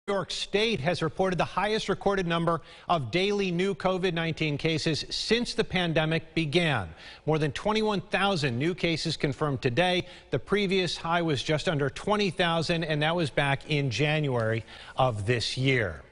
New York State has reported the highest recorded number of daily new COVID-19 cases since the pandemic began. More than 21,000 new cases confirmed today. The previous high was just under 20,000, and that was back in January of this year.